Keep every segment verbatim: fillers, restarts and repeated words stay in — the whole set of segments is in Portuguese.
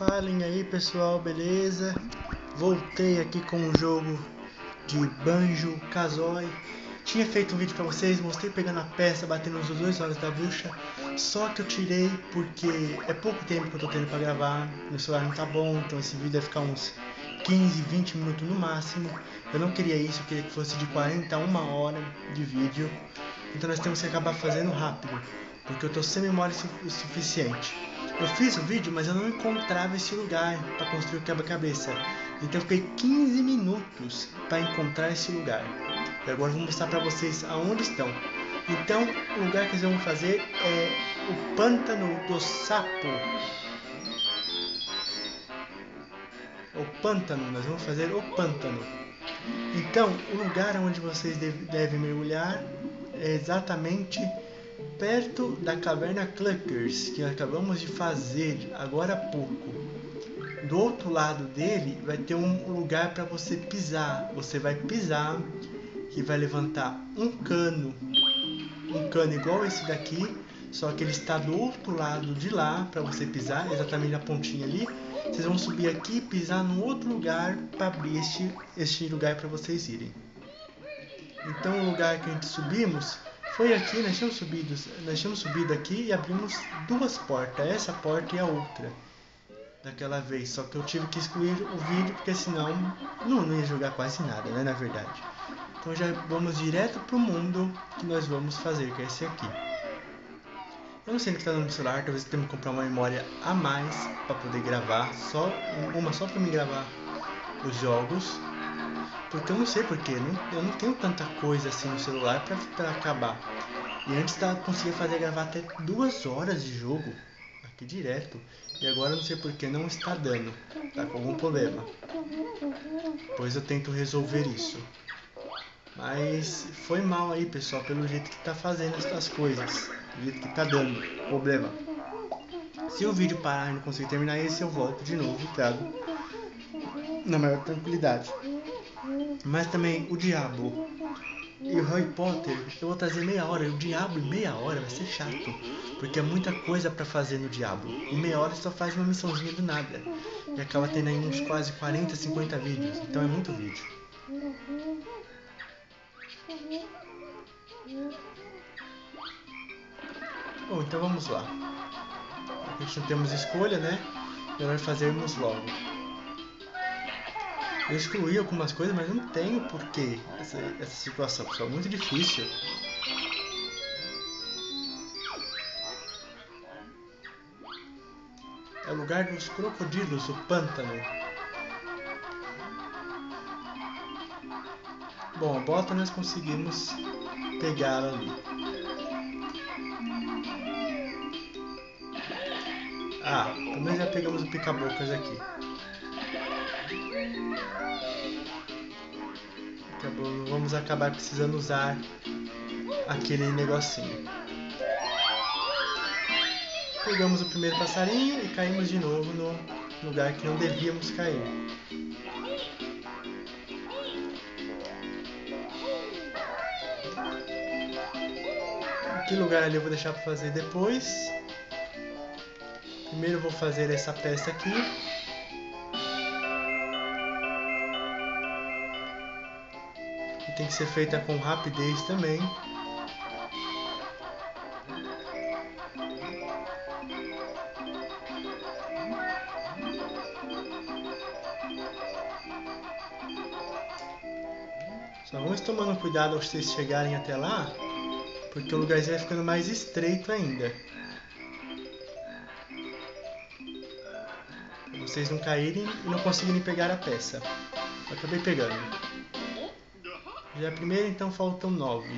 Falem aí pessoal, beleza? Voltei aqui com um jogo de Banjo-Kazooie. Tinha feito um vídeo pra vocês, mostrei pegando a peça, batendo nos dois olhos da bruxa. Só que eu tirei porque é pouco tempo que eu tô tendo pra gravar, meu celular não tá bom, então esse vídeo vai ficar uns quinze, vinte minutos no máximo. Eu não queria isso, eu queria que fosse de quarenta a uma hora de vídeo. Então nós temos que acabar fazendo rápido, porque eu tô sem memória o suficiente. Eu fiz o vídeo, mas eu não encontrava esse lugar para construir o quebra-cabeça. Então eu fiquei quinze minutos para encontrar esse lugar. E agora eu vou mostrar para vocês aonde estão. Então o lugar que nós vamos fazer é o Pântano do Sapo. O Pântano, nós vamos fazer o Pântano. Então o lugar onde vocês devem mergulhar é exatamente perto da caverna Cluckers, que acabamos de fazer agora há pouco. Do outro lado dele vai ter um lugar para você pisar. Você vai pisar e vai levantar um cano, um cano igual esse daqui, só que ele está do outro lado de lá para você pisar, exatamente na pontinha ali. Vocês vão subir aqui e pisar no outro lugar para abrir este, este lugar para vocês irem. Então o lugar que a gente subimos foi aqui, nós tínhamos subido, nós tínhamos subido aqui e abrimos duas portas, essa porta e a outra, daquela vez. Só que eu tive que excluir o vídeo, porque senão não, não ia jogar quase nada, né, na verdade. Então já vamos direto pro mundo que nós vamos fazer, que é esse aqui. Eu não sei o que está no celular, talvez eu tenha que comprar uma memória a mais para poder gravar, só uma só para me gravar os jogos. Porque eu não sei porquê, eu não tenho tanta coisa assim no celular pra, pra acabar. E antes eu conseguia fazer gravar até duas horas de jogo, aqui direto. E agora eu não sei porquê, não está dando, tá com algum problema. Pois eu tento resolver isso. Mas foi mal aí pessoal, pelo jeito que tá fazendo essas coisas, do jeito que tá dando problema. Se o vídeo parar e não conseguir terminar esse, eu volto de novo e trago na maior tranquilidade. Mas também o Diabo e o Harry Potter eu vou trazer meia hora. E o Diabo em meia hora vai ser chato, porque é muita coisa pra fazer no Diabo. Em meia hora você só faz uma missãozinha do nada e acaba tendo aí uns quase quarenta, cinquenta vídeos. Então é muito vídeo. Bom, então vamos lá. A gente não temos escolha, né? Melhor fazermos logo. Eu excluí algumas coisas, mas não tenho porquê essa, essa situação, pessoal. É muito difícil. É o lugar dos crocodilos, o pântano. Bom, a bota nós conseguimos pegar ali. Ah, pelo menos já pegamos o pica-bocas aqui. Vamos acabar precisando usar aquele negocinho. Pegamos o primeiro passarinho e caímos de novo no lugar que não devíamos cair. Aquele lugar ali eu vou deixar para fazer depois. Primeiro eu vou fazer essa peça aqui. Que tem que ser feita com rapidez também. Só vamos tomando cuidado ao vocês chegarem até lá, porque o lugarzinho vai ficando mais estreito ainda. Pra vocês não caírem e não conseguirem pegar a peça. Eu acabei pegando. Já é a primeira, então faltam nove.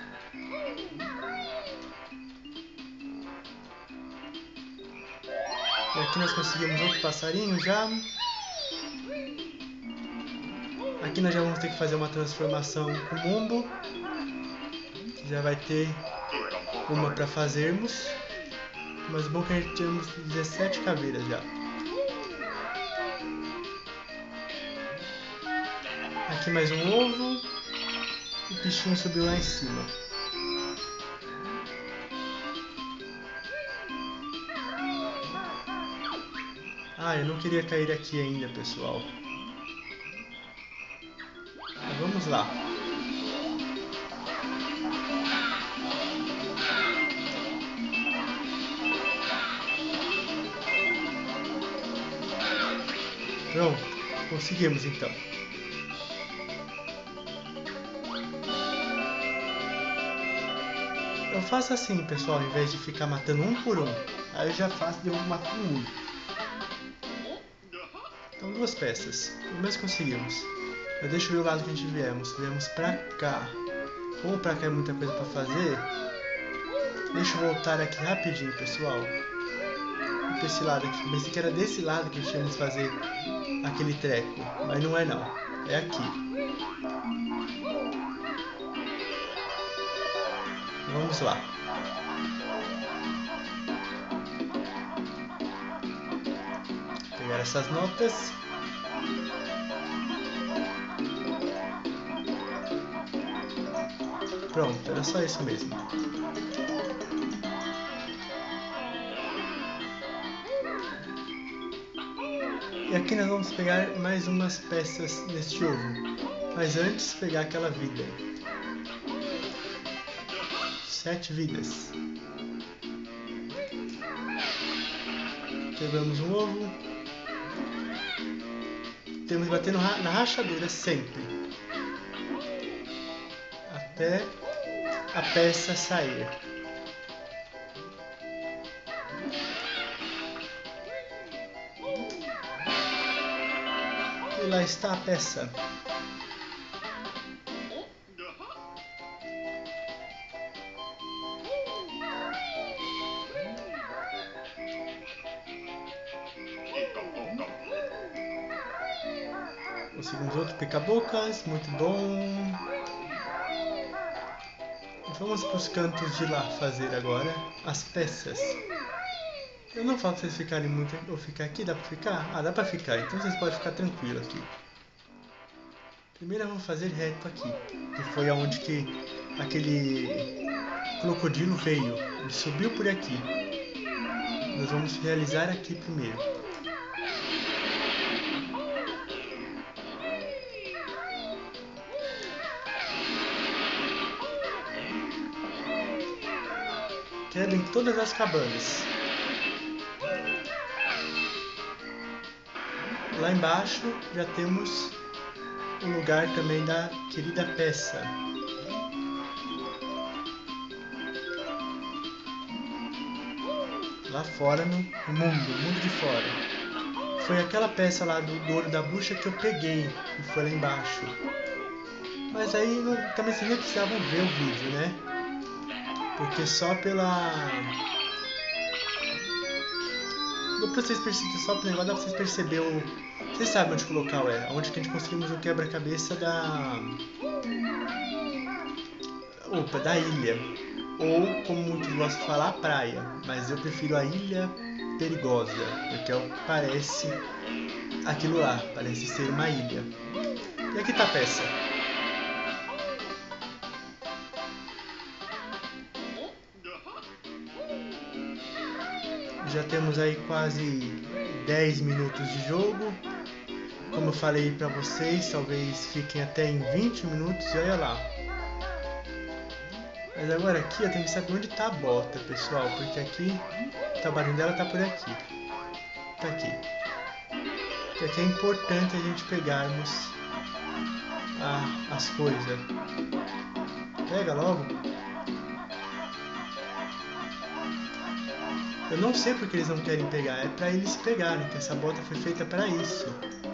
E aqui nós conseguimos outro passarinho já. Aqui nós já vamos ter que fazer uma transformação com o Mumbo. Já vai ter uma para fazermos. Mas bom que a gente temos dezessete caveiras já. Aqui mais um ovo. O bichinho subiu lá em cima. Ah, eu não queria cair aqui ainda, pessoal. Mas vamos lá. Pronto, conseguimos então. Eu faço assim, pessoal, ao invés de ficar matando um por um. Aí eu já faço de um mato um. Então duas peças. Pelo menos conseguimos. Eu deixo eu ver o lado que a gente viemos. Viemos pra cá. Como pra cá é muita coisa pra fazer, deixa eu voltar aqui rapidinho, pessoal. E pra esse lado aqui. Eu pensei que era desse lado que a gente ia fazer aquele treco. Mas não é não. É aqui. Vamos lá. Pegar essas notas. Pronto, era só isso mesmo. E aqui nós vamos pegar mais umas peças neste ovo. Mas antes pegar aquela vida. Sete vidas. Quebramos um ovo. Temos que bater no ra na rachadura sempre. Até a peça sair. E lá está a peça. Conseguimos outro pica-bocas, muito bom. Vamos para os cantos de lá fazer agora as peças. Eu não falo para vocês ficarem muito... Ou ficar aqui, dá para ficar? Ah, dá para ficar, então vocês podem ficar tranquilo aqui. Primeiro vamos fazer reto aqui, que foi aonde que aquele crocodilo veio. Ele subiu por aqui. Nós vamos realizar aqui primeiro. Quebrem todas as cabanas. Lá embaixo já temos o lugar também da querida peça. Lá fora no mundo, no mundo de fora. Foi aquela peça lá do, do ouro da bruxa que eu peguei e foi lá embaixo. Mas aí não, também vocês nem precisavam ver o vídeo, né? Porque só pela... Dá pra vocês perceberem, só pelo negócio dá pra vocês perceberem o... Vocês sabem onde colocar o é, onde que a gente conseguimos o quebra-cabeça da... Opa, da ilha. Ou, como muitos gostam de falar, a praia. Mas eu prefiro a ilha perigosa, porque é o que parece aquilo lá, parece ser uma ilha. E aqui tá a peça. Já temos aí quase dez minutos de jogo. Como eu falei pra vocês, talvez fiquem até em vinte minutos e olha lá. Mas agora aqui eu tenho que saber onde tá a bota, pessoal, porque aqui o trabalho dela tá por aqui. Tá aqui. Porque aqui é importante a gente pegarmos a, as coisas. Pega logo. Eu não sei porque eles não querem pegar, é pra eles pegarem, que essa bota foi feita pra isso.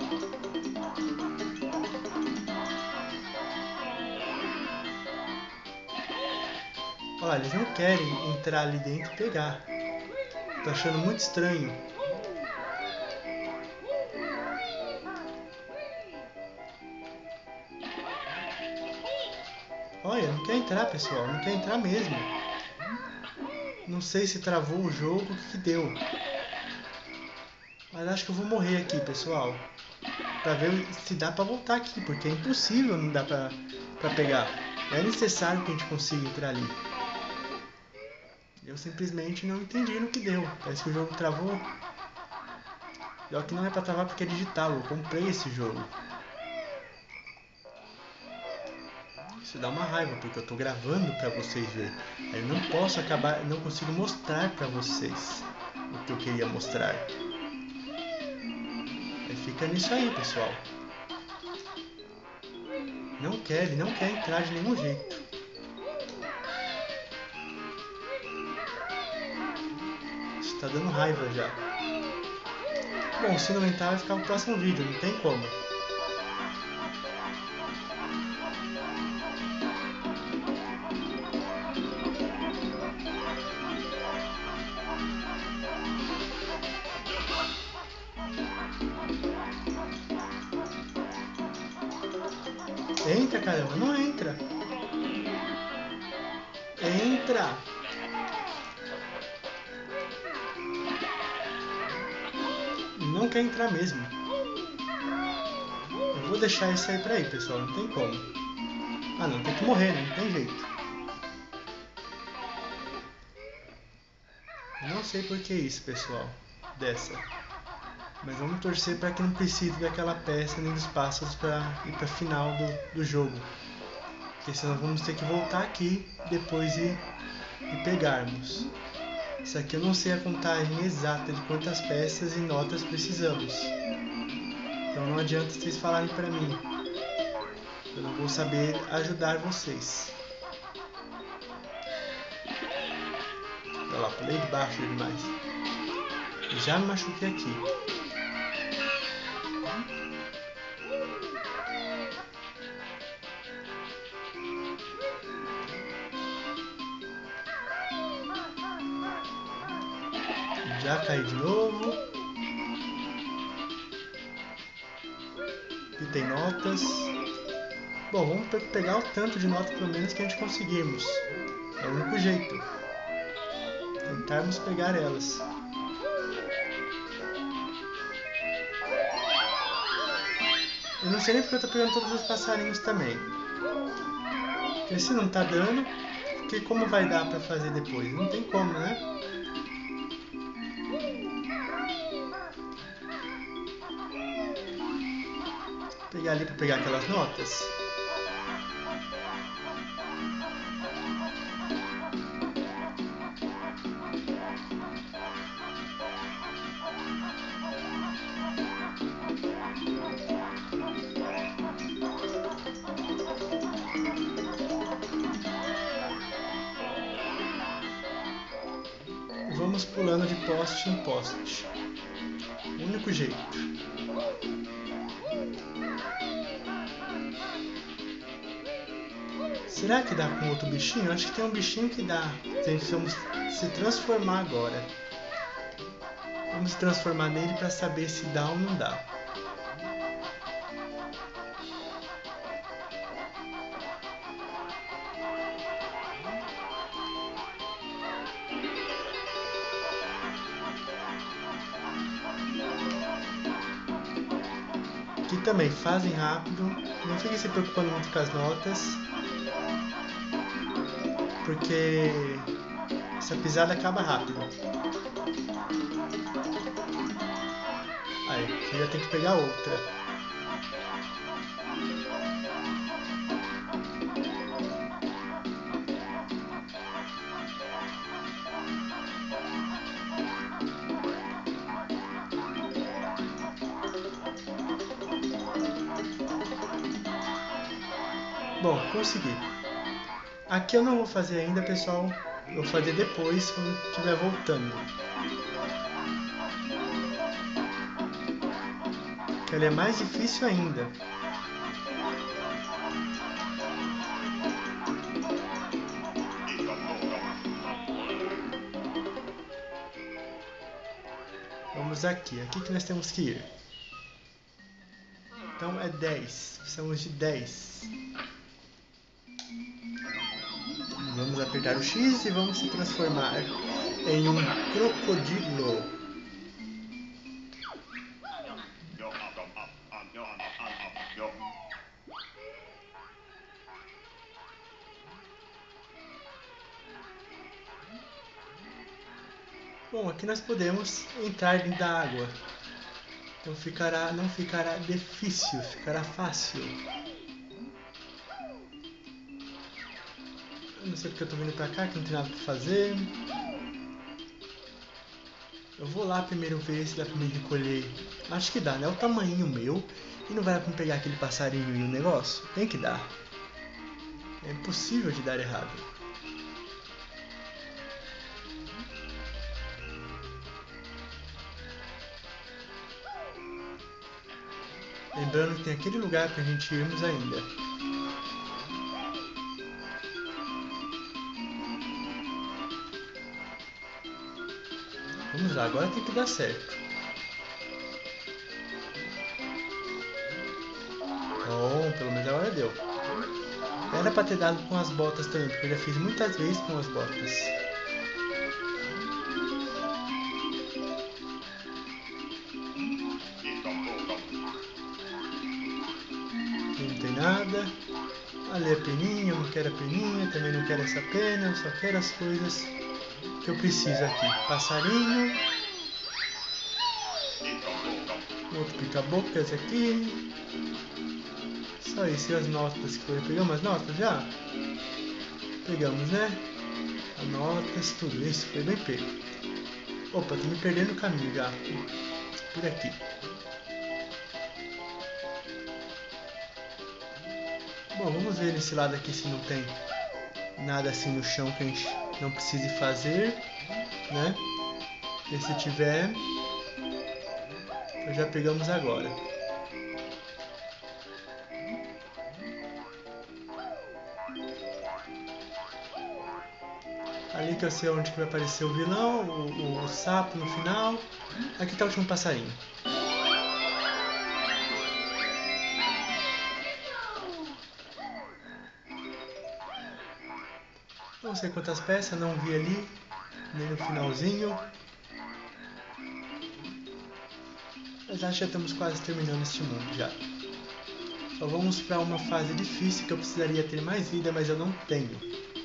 Olha, eles não querem entrar ali dentro e pegar. Tô achando muito estranho. Olha, não quer entrar, pessoal, não quer entrar mesmo. Não sei se travou o jogo, o que que deu. Mas acho que eu vou morrer aqui, pessoal. Pra ver se dá pra voltar aqui, porque é impossível não dar pra, pra pegar. É necessário que a gente consiga entrar ali. Eu simplesmente não entendi no que deu. Parece que o jogo travou. Pior que não é pra travar porque é digital, eu comprei esse jogo. Isso dá uma raiva, porque eu tô gravando pra vocês verem. Aí eu não posso acabar, não consigo mostrar pra vocês o que eu queria mostrar. Aí fica nisso aí, pessoal. Não quer, ele não quer entrar de nenhum jeito. Isso tá dando raiva já. Bom, se não entrar vai ficar no próximo vídeo, não tem como. Entra, caramba, não entra. Entra. Não quer entrar mesmo. Eu vou deixar isso aí pra aí, pessoal, não tem como. Ah não, tem que morrer, né? Não tem jeito. Não sei por que isso, pessoal. Dessa. Mas vamos torcer para que não precise daquela peça nem dos pássaros para ir para a final do, do jogo. Porque senão vamos ter que voltar aqui depois e, e pegarmos. Isso aqui eu não sei a contagem exata de quantas peças e notas precisamos. Então não adianta vocês falarem para mim. Eu não vou saber ajudar vocês. Olha lá, pulei de baixo demais. Já me machuquei aqui. Já caí de novo. E tem notas. Bom, vamos pegar o tanto de notas pelo menos que a gente conseguirmos. É o único jeito. Tentarmos pegar elas. Eu não sei nem porque eu tô pegando todos os passarinhos também. Porque se não tá dando, porque como vai dar pra fazer depois? Não tem como, né? Vou pegar ali pra pegar aquelas notas. Vamos pulando de poste em poste. O único jeito. Será que dá com outro bichinho? Acho que tem um bichinho que dá. Vamos se transformar agora. Vamos transformar nele para saber se dá ou não dá. Aqui também, fazem rápido. Não fiquem se preocupando muito com as notas. Porque essa pisada acaba rápido. Aí, você já tem que pegar outra. Bom, consegui. Aqui eu não vou fazer ainda, pessoal. Eu vou fazer depois, quando estiver voltando. Que ela é mais difícil ainda. Vamos aqui. Aqui que nós temos que ir. Então é dez. Precisamos de dez. Vamos apertar o X e vamos se transformar em um crocodilo. Bom, aqui nós podemos entrar dentro da água. Então ficará, não ficará difícil, ficará fácil. Eu não sei porque eu tô vindo pra cá, que não tem nada pra fazer. Eu vou lá primeiro ver se dá pra me recolher. Acho que dá, né? É o tamanho meu. E não vai dar pra me pegar aquele passarinho e o negócio? Tem que dar. É impossível de dar errado. Lembrando que tem aquele lugar pra gente irmos ainda. Vamos lá, agora tem que dar certo. Bom, pelo menos agora deu. Era pra ter dado com as botas também, porque eu já fiz muitas vezes com as botas. Aqui não tem nada. Ali é peninha, eu não quero a peninha, também não quero essa pena, eu só quero as coisas que eu preciso aqui. Passarinho. Outro pica-bocas aqui. Só isso, e as notas que foi. Pegamos as notas já? Pegamos, né? As notas, tudo isso, foi bem pego. Opa, tô me perdendo o caminho já. Por aqui. Bom, vamos ver nesse lado aqui se não tem nada assim no chão que a gente não precise fazer, né? E se tiver, então já pegamos agora. Ali que eu sei onde que vai aparecer o vilão, o, o, o sapo no final. Aqui tá o último passarinho. Não sei quantas peças, não vi ali, nem no finalzinho. Mas acho que já estamos quase terminando este mundo já. Só vamos para uma fase difícil que eu precisaria ter mais vida, mas eu não tenho.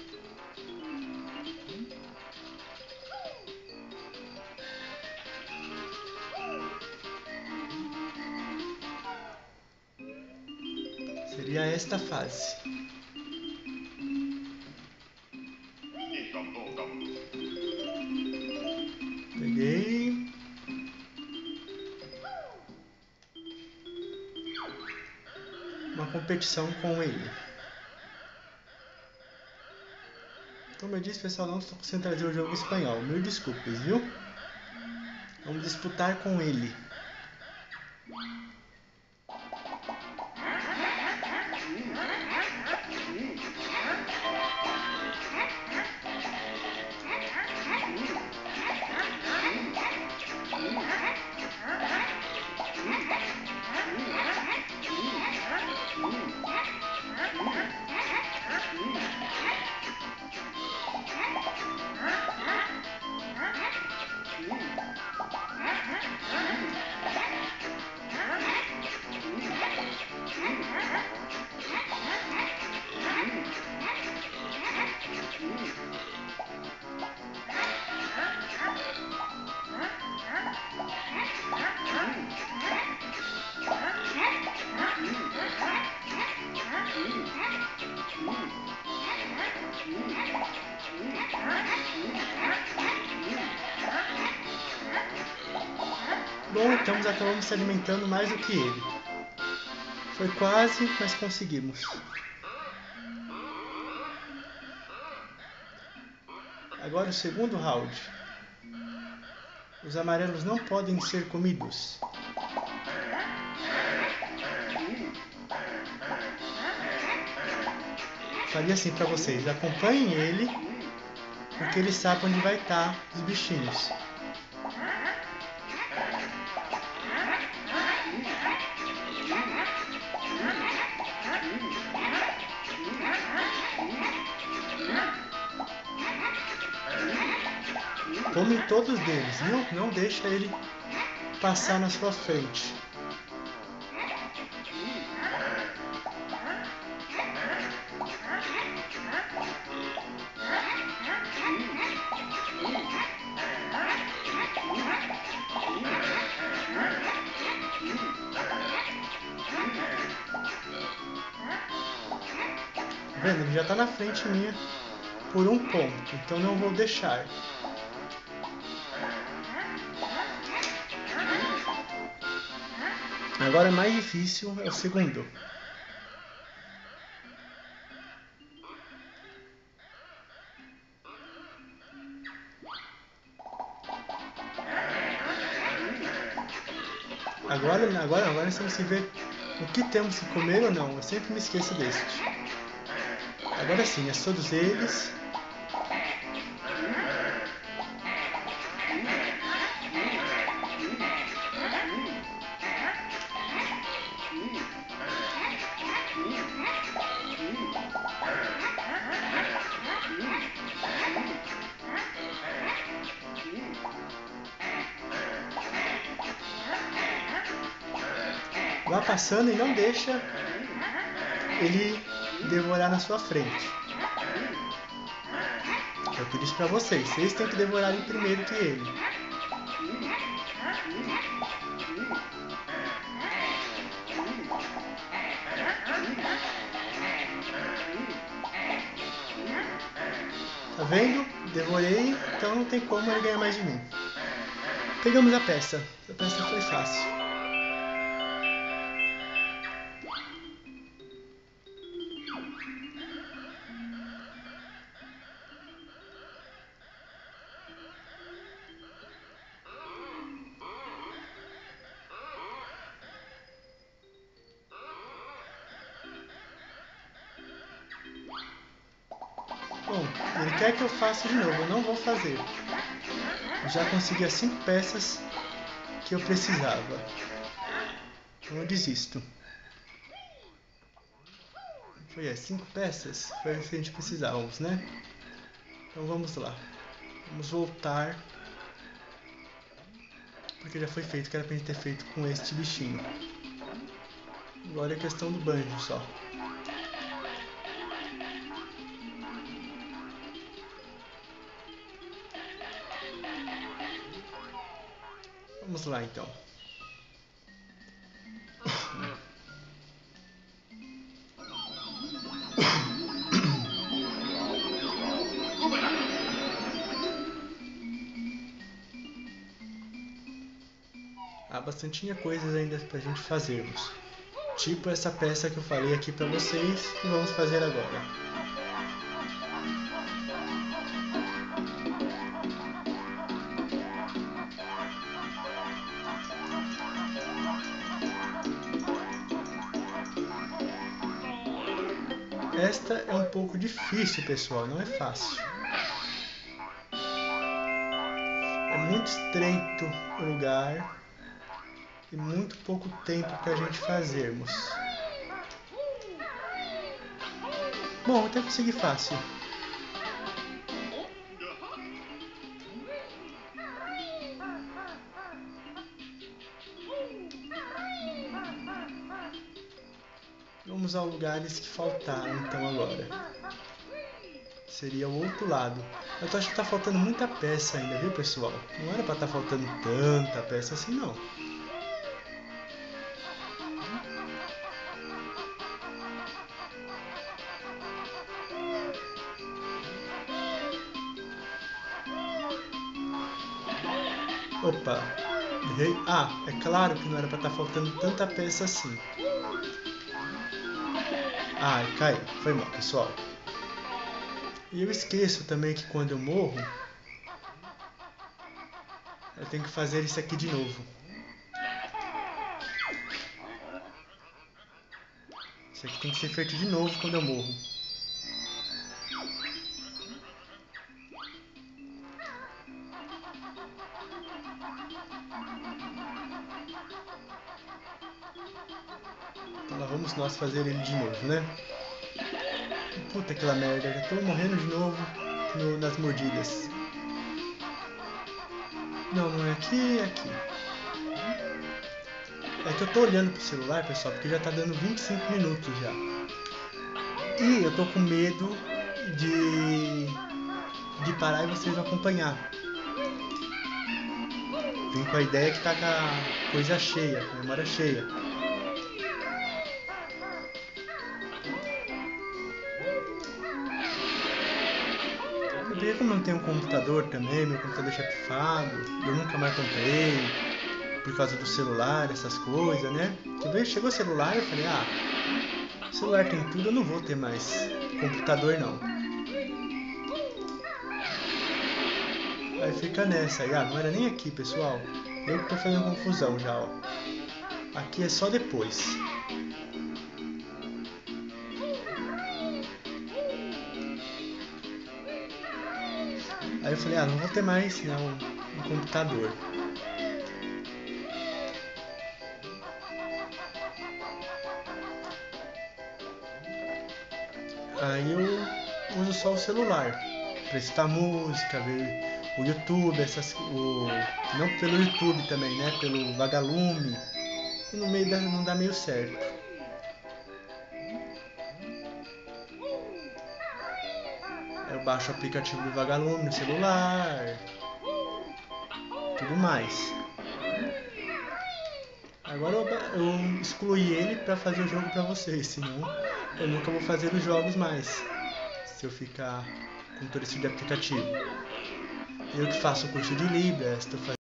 Seria esta fase. Peguei. Uma competição com ele. Como eu disse, pessoal, não estou conseguindo trazer o jogo em espanhol. Mil desculpas, viu? Vamos disputar com ele. Bom, então acabamos se alimentando mais do que ele. Foi quase, mas conseguimos. Agora o segundo round. Os amarelos não podem ser comidos. Falei assim pra vocês, acompanhem ele, porque ele sabe onde vai estar os bichinhos. Come todos deles, não, não deixa ele passar na sua frente. vendo? Ele já tá na frente minha por um ponto, então não vou deixar. Agora mais difícil é o segundo. Agora, agora, agora nós temos que ver o que temos que comer ou não. Eu sempre me esqueço deste. Agora sim, é todos eles. Vá passando e não deixa ele devorar na sua frente. Eu pedi isso pra vocês. Vocês têm que devorarem primeiro que ele. Tá vendo? Devorei, então não tem como ele ganhar mais de mim. Pegamos a peça. A peça foi fácil. Bom, ele quer que eu faça de novo, eu não vou fazer. Eu já consegui as cinco peças que eu precisava. Então eu desisto. Foi as cinco peças? Foi as que a gente precisávamos, né? Então vamos lá. Vamos voltar. Porque já foi feito, que era pra gente ter feito com este bichinho. Agora é questão do banjo só. Vamos lá então. Há bastante coisas ainda pra gente fazermos. Tipo essa peça que eu falei aqui pra vocês, que vamos fazer agora. Esta é um pouco difícil, pessoal, não é fácil. É muito estreito o lugar e muito pouco tempo para a gente fazermos. Bom, até consegui fácil. Vamos aos lugares que faltaram então agora. Seria o outro lado. Eu tô achando que tá faltando muita peça ainda, viu, pessoal? Não era pra estar faltando tanta peça assim, não. Opa, errei. Ah, é claro que não era pra estar faltando tanta peça assim. Ah, caiu. Foi mal, pessoal. E eu esqueço também que quando eu morro, eu tenho que fazer isso aqui de novo. Isso aqui tem que ser feito de novo quando eu morro. Então lá vamos nós fazer ele de novo, né? Puta aquela merda, já tô morrendo de novo no, nas mordidas. Não, não é aqui, é aqui. É que eu tô olhando pro celular, pessoal, porque já tá dando vinte e cinco minutos já. E eu tô com medo de, de parar e vocês acompanhar. Vim com a ideia que tá com a coisa cheia, a memória cheia. Porque como eu não tenho um computador também, meu computador é pifado, eu nunca mais comprei, por causa do celular, essas coisas, né? Que veio, chegou o celular, eu falei, ah, celular tem tudo, eu não vou ter mais computador não. Aí fica nessa, aí, ah, não era nem aqui, pessoal. Eu que tô fazendo confusão já, ó. Aqui é só depois. Aí eu falei, ah, não vou ter mais, né, um, um computador. Aí eu uso só o celular para escutar música, ver o YouTube, essas, o, não pelo YouTube também, né? Pelo Vagalume. E no meio da, não dá meio certo. Eu baixo o aplicativo do Vagalume no celular, tudo mais. Agora eu, eu excluí ele para fazer o jogo para vocês, senão eu nunca vou fazer os jogos mais. Se eu ficar com todo esse de aplicativo. Eu que faço o curso de Libras, estou fazendo